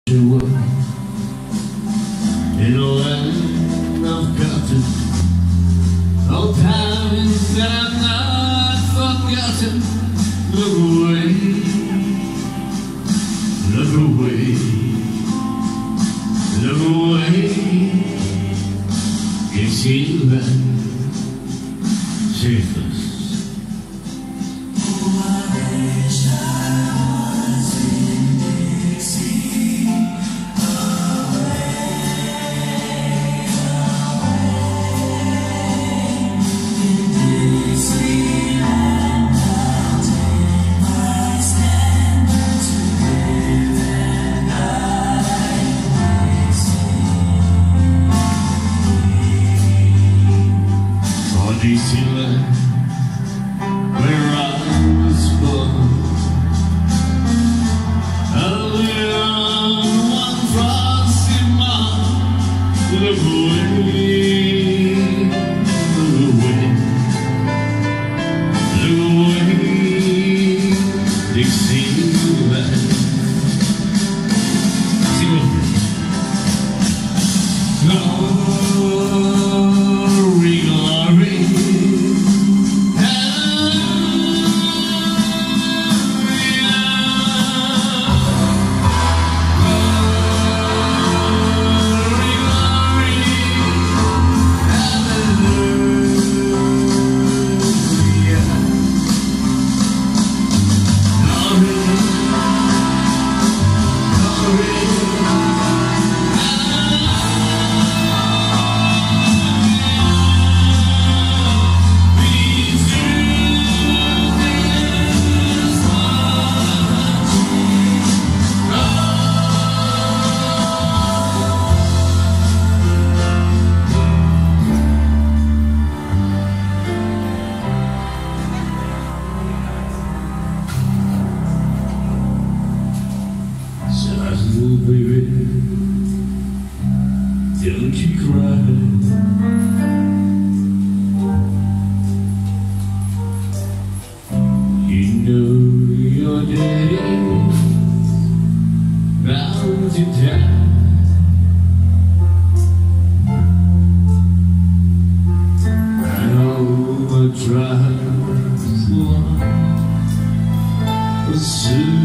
In a land of cotton, all times that I've not forgotten. Look away, look away, look away. It's you that saves us. Dixieland, where I was born, a little one frosty morn. Look away, look away, look away, Dixieland. Sing with me. Glory, glory. Oh, baby, don't you cry. You know your daddy's bound to die. I know my trials will soon